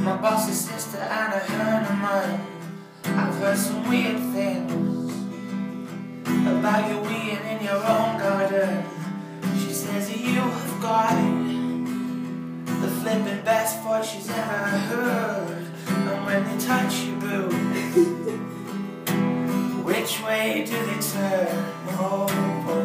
My boss's sister and her mother. I've heard some weird things about you weeding in your own garden. She says that you have got the flipping best voice she's ever heard. And when they touch you, boo, which way do they turn? Oh boy.